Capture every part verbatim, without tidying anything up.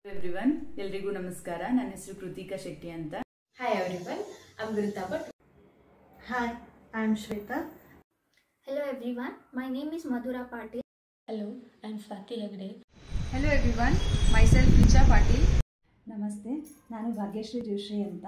Everyone ಎಲ್ರಿಗೂ ನಮಸ್ಕಾರ. ನನ್ನ ಹೆಸರು ಕೃತಿಕಾ ಶೆಟ್ಟಿ ಅಂತ. Hi everyone, I'm Grita Bhatt. Hi, I'm Shweta. Hello everyone, my name is Madhura Patil. Hello, I'm Swati Hegde. Hello everyone, myself Richa Patil. ನಮಸ್ತೆ, ನಾನು ಭಾಗ್ಯಶ್ರೀ ಜೋಶಿ ಅಂತ.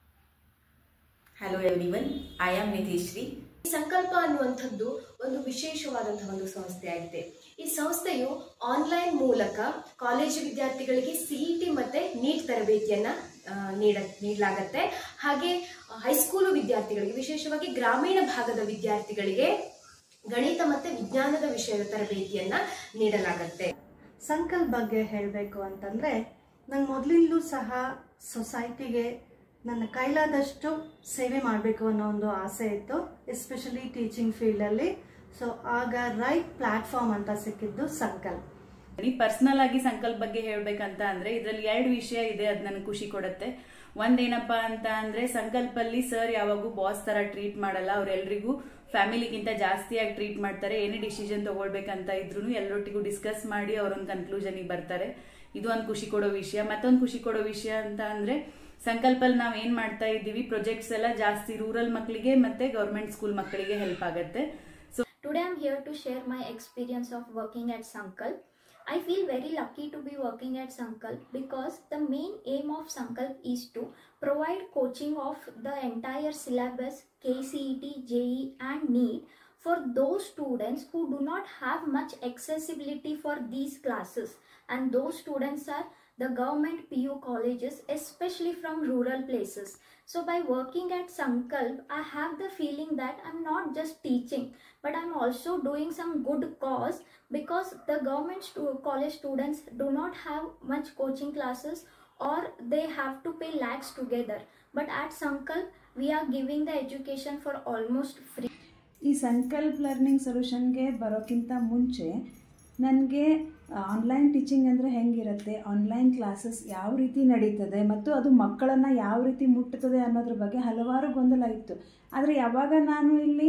Hello everyone, I am Nitishree. ಈ ಸಂಕಲ್ಪ ಅನ್ನುವಂಥದ್ದು ಒಂದು ವಿಶೇಷವಾದಂತಹ ಒಂದು ಸಂಸ್ಥೆಯಾಗಿದೆ. ಈ ಸಂಸ್ಥೆಯು ಆನ್ಲೈನ್ ಮೂಲಕ ಕಾಲೇಜು ವಿದ್ಯಾರ್ಥಿಗಳಿಗೆ ಸಿಇಟಿ ಮತ್ತೆ ನೀಟ್ ತರಬೇತಿಯನ್ನ ನೀಡ ನೀಡಲಾಗತ್ತೆ. ಹಾಗೆ ಹೈಸ್ಕೂಲು ವಿದ್ಯಾರ್ಥಿಗಳಿಗೆ, ವಿಶೇಷವಾಗಿ ಗ್ರಾಮೀಣ ಭಾಗದ ವಿದ್ಯಾರ್ಥಿಗಳಿಗೆ ಗಣಿತ ಮತ್ತೆ ವಿಜ್ಞಾನದ ವಿಷಯದ ತರಬೇತಿಯನ್ನ ನೀಡಲಾಗತ್ತೆ. ಸಂಕಲ್ಪ ಬಗ್ಗೆ ಹೇಳಬೇಕು ಅಂತಂದರೆ, ನಂಗೆ ಮೊದಲಿಂದಲೂ ಸಹ ಸೊಸೈಟಿಗೆ ನನ್ನ ಕೈಲಾದಷ್ಟು ಸೇವೆ ಮಾಡಬೇಕು ಅನ್ನೋ ಒಂದು ಆಸೆ ಇತ್ತು, ಎಸ್ಪೆಷಲಿ ಟೀಚಿಂಗ್ ಫೀಲ್ಡಲ್ಲಿ. ಸೊ ಆಗ ರೈಟ್ ಪ್ಲಾಟ್ಫಾರ್ಮ್ ಅಂತ ಸಿಕ್ಕಿದ್ದು ಸಂಕಲ್ಪ. ಪರ್ಸನಲ್ ಆಗಿ ಸಂಕಲ್ಪ ಬಗ್ಗೆ ಹೇಳ್ಬೇಕಂತ ಅಂದ್ರೆ ಇದರಲ್ಲಿ ಎರಡು ವಿಷಯ ಇದೆ, ಅದು ನನಗೆ ಖುಷಿ ಕೊಡುತ್ತೆ. ಒಂದೇನಪ್ಪಾ ಅಂತ ಅಂದ್ರೆ, ಸಂಕಲ್ಪಲ್ಲಿ ಸರ್ ಯಾವಾಗೂ ಬಾಸ್ ತರ ಟ್ರೀಟ್ ಮಾಡಲ್ಲ, ಅವ್ರೆಲ್ರಿಗೂ ಫ್ಯಾಮಿಲಿಗಿಂತ ಜಾಸ್ತಿಯಾಗಿ ಟ್ರೀಟ್ ಮಾಡ್ತಾರೆ. ಏನೇ ಡಿಸಿಷನ್ ತಗೊಳ್ಬೇಕಂತ ಇದ್ರು ಎಲ್ಲರೊಟ್ಟಿಗೂ ಡಿಸ್ಕಸ್ ಮಾಡಿ ಅವರೊಂದು ಕನ್ಕ್ಲೂಷನ್ಗೆ ಬರ್ತಾರೆ. ಇದು ಒಂದು ಖುಷಿ ಕೊಡೋ ವಿಷಯ. ಮತ್ತೊಂದು ಖುಷಿ ಕೊಡೋ ವಿಷಯ ಅಂತ ಅಂದ್ರೆ, ಸಂಕಲ್ಪಲ್ಲಿ ನಾವ್ ಏನ್ ಮಾಡ್ತಾ ಇದ್ದೀವಿ, ಪ್ರೊಜೆಕ್ಟ್ಸ್ ಎಲ್ಲ ಜಾಸ್ತಿ ರೂರಲ್ ಮಕ್ಕಳಿಗೆ ಮತ್ತೆ ಗವರ್ಮೆಂಟ್ ಸ್ಕೂಲ್ ಮಕ್ಕಳಿಗೆ ಹೆಲ್ಪ್ ಆಗುತ್ತೆ. So Today I am here to share my experience of working at Sankalp. I feel very lucky to be working at Sankalp because the main aim of Sankalp is to provide coaching of the entire syllabus K C E T, J E E and NEET for those students who do not have much accessibility for these classes, and those students are the government P U colleges, especially from rural places. So by working at Sankalp, I have the feeling that I'm not just teaching, but I'm also doing some good cause, because the government stu college students do not have much coaching classes or they have to pay lakhs together. But at Sankalp, we are giving the education for almost free. ಈ ಸಂಕಲ್ಪ learning ಸೊಲ್ಯೂಷನ್ಗೆ ಬರೋಕ್ಕಿಂತ ಮುಂಚೆ ನನಗೆ online teaching ಅಂದರೆ ಹೆಂಗಿರುತ್ತೆ, online classes ಯಾವ ರೀತಿ ನಡೀತದೆ ಮತ್ತು ಅದು ಮಕ್ಕಳನ್ನು ಯಾವ ರೀತಿ ಮುಟ್ಟುತ್ತದೆ ಅನ್ನೋದ್ರ ಬಗ್ಗೆ ಹಲವಾರು ಗೊಂದಲ ಇತ್ತು. ಆದರೆ ಯಾವಾಗ ನಾನು ಇಲ್ಲಿ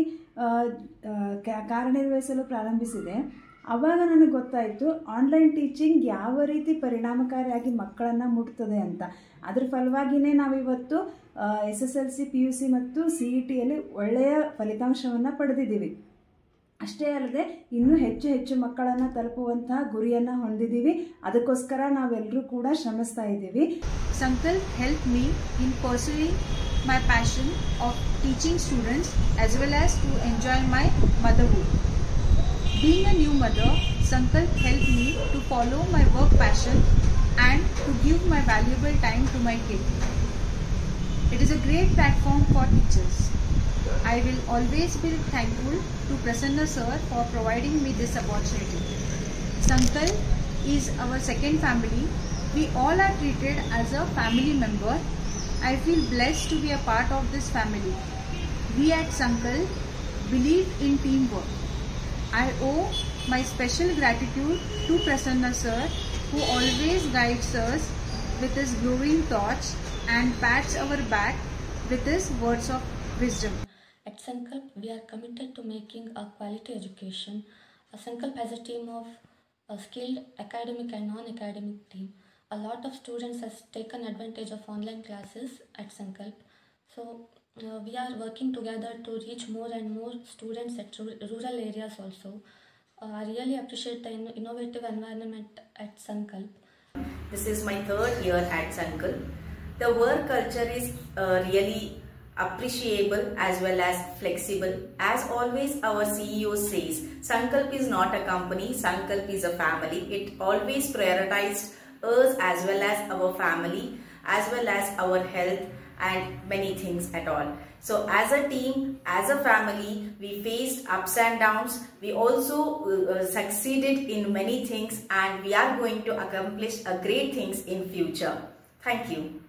ಕಾರ್ಯನಿರ್ವಹಿಸಲು ಪ್ರಾರಂಭಿಸಿದೆ, ಆವಾಗ ನನಗೆ ಗೊತ್ತಾಯಿತು ಆನ್ಲೈನ್ ಟೀಚಿಂಗ್ ಯಾವ ರೀತಿ ಪರಿಣಾಮಕಾರಿಯಾಗಿ ಮಕ್ಕಳನ್ನು ಮುಟ್ತದೆ ಅಂತ. ಅದ್ರ ಫಲವಾಗಿಯೇ ನಾವಿವತ್ತು S S L C, P U C ಮತ್ತು ಸಿ ಇ ಟಿಯಲ್ಲಿ ಒಳ್ಳೆಯ ಫಲಿತಾಂಶವನ್ನು ಪಡೆದಿದ್ದೀವಿ. ಅಷ್ಟೇ ಅಲ್ಲದೆ ಇನ್ನೂ ಹೆಚ್ಚು ಹೆಚ್ಚು ಮಕ್ಕಳನ್ನು ತಲುಪುವಂತಹ ಗುರಿಯನ್ನು ಹೊಂದಿದ್ದೀವಿ. ಅದಕ್ಕೋಸ್ಕರ ನಾವೆಲ್ಲರೂ ಕೂಡ ಶ್ರಮಿಸ್ತಾ ಇದ್ದೀವಿ. Sankalp helped me in pursuing my passion of teaching students as well as to enjoy my motherhood. Being a new mother, Sankalp helped me to follow my work passion and to give my valuable time to my kid. It is a great platform for teachers. I will always be thankful to Prasanna sir for providing me this opportunity. Sankalp is our second family. We all are treated as a family member. I feel blessed to be a part of this family. We at Sankalp believe in teamwork. I owe my special gratitude to Prasanna sir, who always guides us with his glowing thoughts and pats our back with his words of wisdom. At Sankalp, we are committed to making a quality education. Uh, Sankalp has a team of a skilled academic and non-academic team. A lot of students have taken advantage of online classes at Sankalp. So uh, we are working together to reach more and more students at rural areas also. Uh, I really appreciate the in innovative environment at Sankalp. This is my third year at Sankalp. The work culture is uh, really appreciable as well as flexible. As always, our C E O says, Sankalp is not a company, Sankalp is a family. It always prioritized us as well as our family, as well as our health and many things at all. So as a team, as a family, we faced ups and downs. We also uh, succeeded in many things, and we are going to accomplish a great things in future. Thank you.